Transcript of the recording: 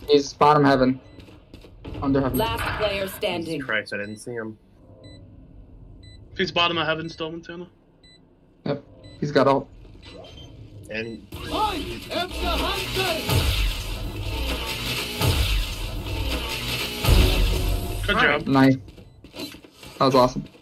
He's bottom heaven. Under heaven. Last player standing. Jesus Christ, I didn't see him. He's bottom of heaven still, Montana. Yep. He's got ult. And I am the hunter! Good job. Nice. That was awesome.